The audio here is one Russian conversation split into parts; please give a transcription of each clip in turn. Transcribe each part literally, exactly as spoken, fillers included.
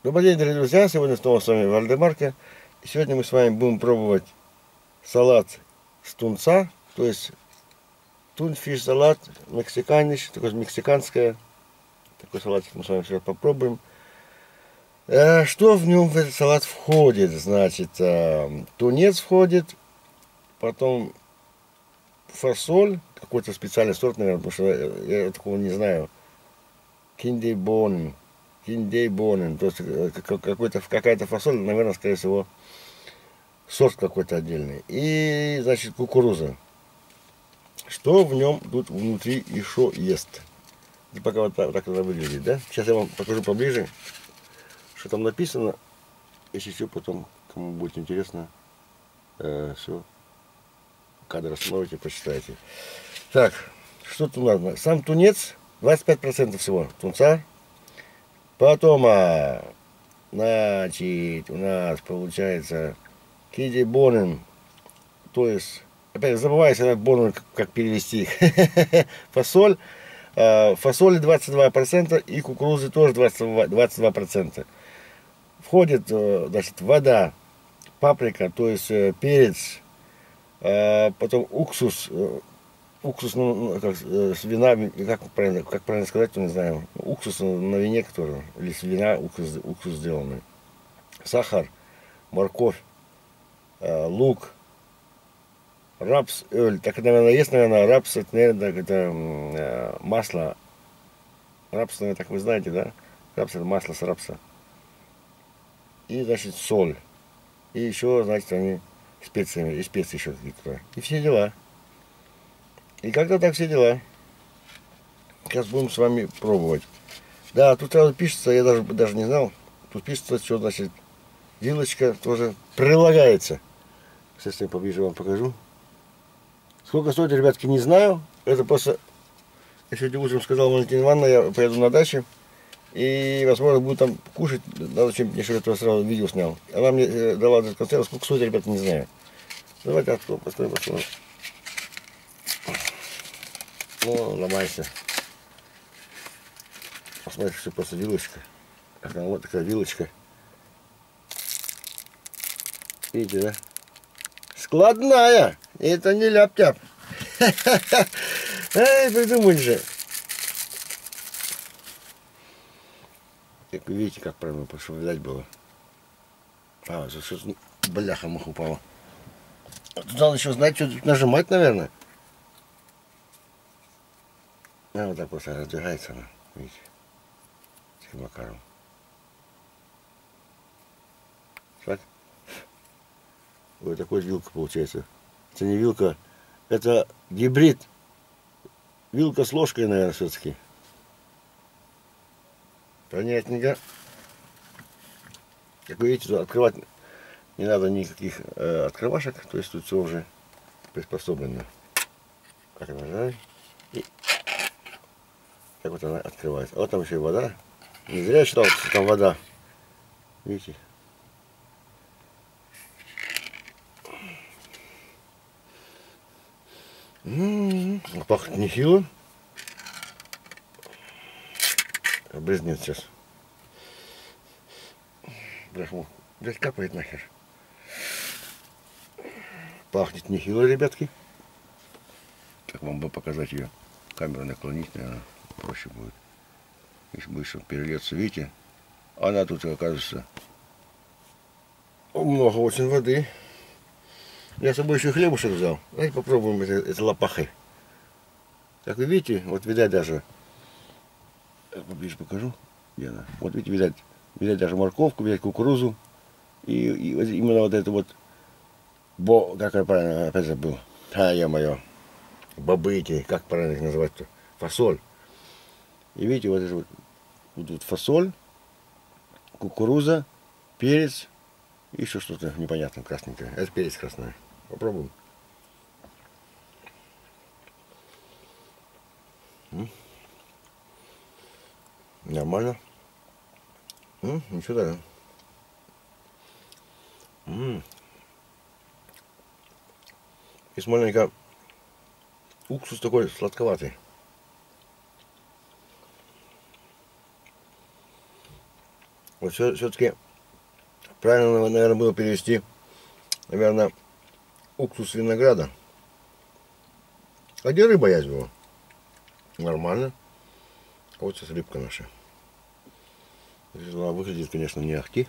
Добрый день, дорогие друзья! Сегодня снова с вами Вальдемарко. И сегодня мы с вами будем пробовать салат с тунца, то есть тунфиш салат, мексиканиш, такое мексиканское. Такой салатик мы с вами сейчас попробуем. Э, Что в нем в этот салат входит? Значит, э, тунец входит, потом фасоль, какой-то специальный сорт, наверное, потому что я, я такого не знаю. Киндейбонен. Киндейбонен. То есть э, какой-то, какая-то фасоль, наверное, скорее всего, сорт какой-то отдельный. И, значит, кукуруза. Что в нем тут внутри еще есть? И пока вот так, так это выглядит, да? Сейчас я вам покажу поближе, что там написано. Если все, потом, кому будет интересно, э, все, кадр остановите, почитайте. Так, что тут надо? Сам тунец, двадцать пять процентов всего тунца. Потом, а, значит, у нас получается кидибонен, то есть, опять забываю всегда бонен, как перевести. Фасоль, фасоли двадцать два процента и кукурузы тоже двадцать два процента. Входит, значит, вода, паприка, то есть перец, потом уксус, уксус ну, как, с вина, как правильно, как правильно сказать, не знаю, уксус на вине, который, или с вина уксус, уксус сделанный, сахар, морковь, лук, рапс, оль. Так, наверное, есть, наверное, рапс, это, наверное, это масло. Рапс, наверное, так вы знаете, да? Рапс, это масло с рапса. И, значит, соль. И еще, значит, они специями, и специи еще какие-то. И все дела. И как-то так все дела. Сейчас будем с вами пробовать. Да, тут сразу пишется, я даже, даже не знал. Тут пишется, что, значит, вилочка тоже прилагается. Сейчас я поближе вам покажу. Сколько стоит, ребятки, не знаю. Это просто, я сегодня утром сказал Валентина Ивановна, я поеду на дачу. И, возможно, буду там кушать. Надо чем-нибудь, чтобы я сразу видео снял. Она мне э, дала этот концерт. Сколько стоит, ребята, не знаю. Давайте откроем, посмотрим, посмотрим. Ну, ломайся. Посмотрите, что просто вилочка. Вот такая вилочка. Видите, да? Складная. Это не ляп-тяп. Эй, придумали же. Как вы видите, как правильно, чтобы видать было. А, что бляха муха упала. Тут надо еще знать, что тут нажимать, наверное. А, вот так вот раздвигается она, видите, таким макаром. Так. Вот такой вилка получается. Это не вилка, это гибрид. Вилка с ложкой, наверное, все-таки. Понятненько. Как вы видите, открывать не надо никаких э, открывашек, то есть тут все уже приспособлено. Так, нажали. И так вот она открывается. А вот там еще и вода. Не зря я считал, что там вода. Видите? М-м-м, пахнет нехило. Брызнет сейчас. Брахму. Блять, капает нахер. Пахнет нехило, ребятки. Как вам бы показать ее? Камеру наклонить, наверное, проще будет. Если быстро перелиться, видите? Она тут, оказывается, много очень воды. Я с собой еще хлебушек взял. Давайте попробуем это, это лопахой. Как вы видите, вот видать даже, я поближе покажу, где она. Вот видите, видать, видать даже морковку, видать кукурузу. И, и вот именно вот это вот, бо, как я правильно опять забыл. А, я-мое. Бобы эти, как правильно их называть-то? Фасоль. И видите, вот это вот, вот тут фасоль, кукуруза, перец и еще что-то непонятное, красненькое. Это перец красный. Попробуем. М? Нормально. М? Ничего даже. М. И маленько уксус такой сладковатый. Вот все-таки правильно, наверное, было перевести, наверное, уксус винограда. А где рыба есть была? Нормально. А вот сейчас рыбка наша. Она выглядит, конечно, не ахти.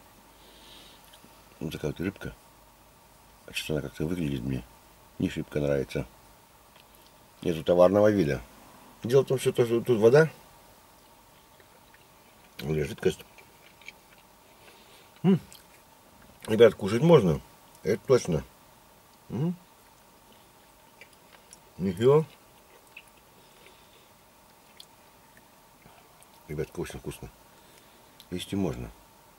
Вот такая вот рыбка. А что она как-то выглядит мне не шибко нравится. Нету товарного вида. Дело в том, что тут вода. Или жидкость. М-м. Ребят, кушать можно. Это точно. М-м. Ничего. Ребят, очень вкусно. Есть и можно.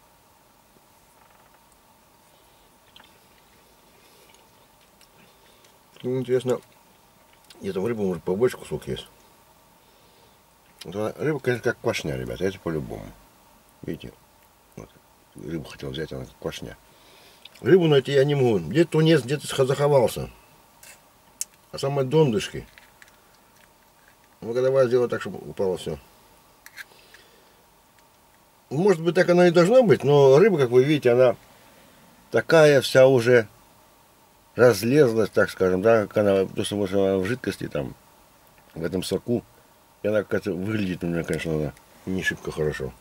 Ну, интересно, где-то в рыбу может побольше кусок есть. Вот рыба, конечно, как квашня, ребята, это по-любому. Видите, вот, рыбу хотел взять, она как квашня. Рыбу найти я не могу. Где-то тунец, где-то заховался. А самое дондышки. Ну-ка давай сделай так, чтобы упало все. Может быть, так оно и должно быть, но рыба, как вы видите, она такая вся уже разлезлась, так скажем, да, как она, то, что может, она в жидкости там, в этом соку. И она как-то выглядит у меня, конечно, она не шибко хорошо.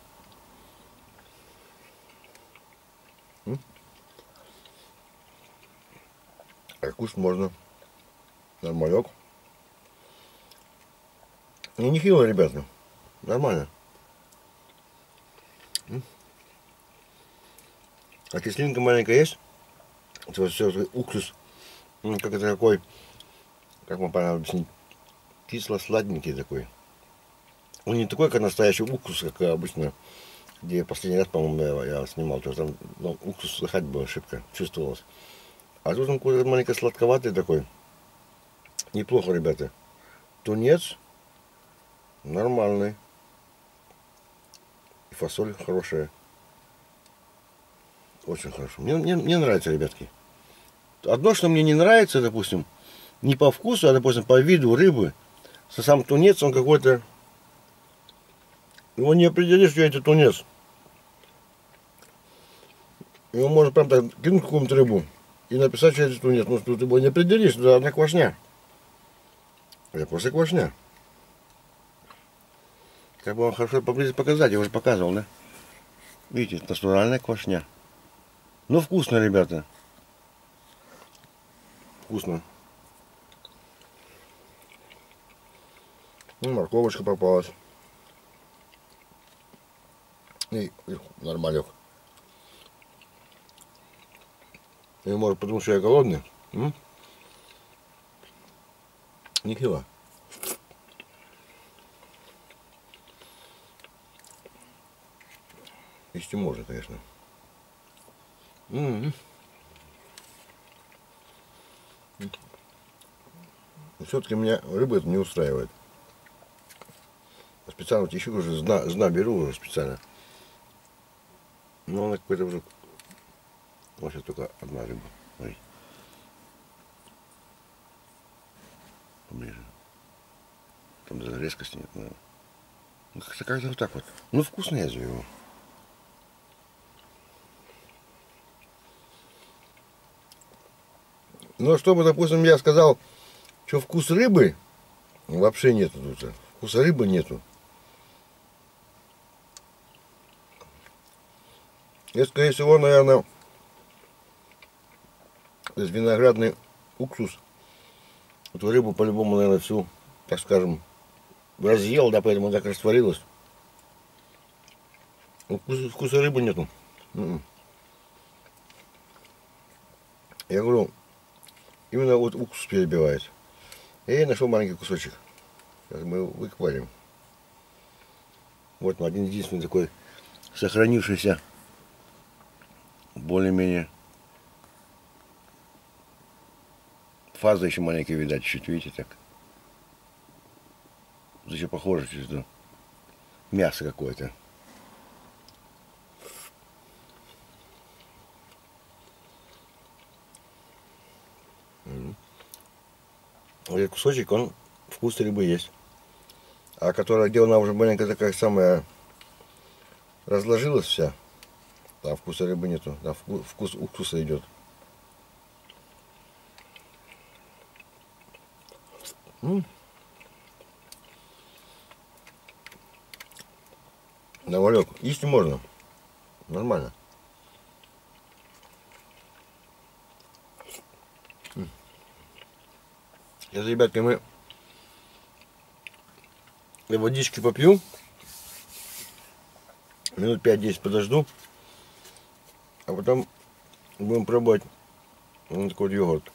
А кушать можно. Нормалек. И нехило, ребята. Нормально. А кислинка маленькая есть. Вот все, уксус. Как это такой, как вам правильно объяснить, кисло-сладенький такой. Он не такой, как настоящий уксус, как обычно, где последний раз, по-моему, я снимал, то там ну, уксус слыхать было шибко, чувствовалось. А тут он какой-то маленько сладковатый такой. Неплохо, ребята. Тунец нормальный. И фасоль хорошая. Очень хорошо. Мне, мне, мне нравится, ребятки. Одно, что мне не нравится, допустим, не по вкусу, а, допустим, по виду рыбы, что сам тунец, он какой-то... Его не определишь, что это тунец. Его можно прям так кинуть какую-нибудь рыбу и написать, что это тунец. Ну, что ты его не определишь, это одна квашня. Это просто квашня. Как бы вам хорошо поближе показать, я уже показывал, да? Видите, это натуральная квашня. Ну, вкусно, ребята. Вкусно. Ну, морковочка попалась. И, и нормалек. И может потому, что я голодный. М? Нехило. Есть и можно, конечно. М-м-м. Все-таки меня рыба это не устраивает. Специально вот еще уже зна, зна беру уже специально. Но она какой-то уже... Вот сейчас только одна рыба. Ой. Поближе. Там даже резкости нет, наверное. Ну, как-то как вот так вот. Ну, вкусно я его. Но чтобы, допустим, я сказал, что вкус рыбы вообще нету тут. Вкуса рыбы нету. И, скорее всего, наверное, виноградный уксус. Эту рыбу по-любому, наверное, всю, так скажем, разъел, да, поэтому так растворилась. Вкуса, вкуса рыбы нету. М-м. Я говорю, именно вот уксус перебивает. И я нашел маленький кусочек. Сейчас мы его выкварим. Вот один единственный такой сохранившийся более-менее фаза еще маленькая, видать, чуть, видите, так. Еще похоже, что мясо какое-то. Этот кусочек, он вкус рыбы есть. А которая, где она уже маленькая такая самая разложилась вся. Там вкуса рыбы нету, там вкус, вкус уксуса идет. М-м. Да, Валек, есть можно. Нормально. Сейчас, ребятки, мы водички попью. Минут пять-десять подожду. А потом будем пробовать вот такой вот йогурт.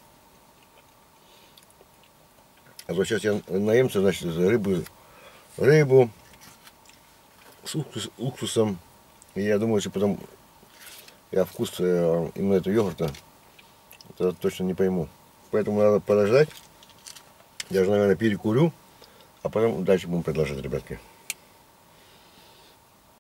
А то сейчас я наемся, значит, рыбы, рыбу с уксус, уксусом. И я думаю, что потом я вкус именно этого йогурта это точно не пойму. Поэтому надо подождать. Я же, наверное, перекурю. А потом дальше будем продолжать, ребятки.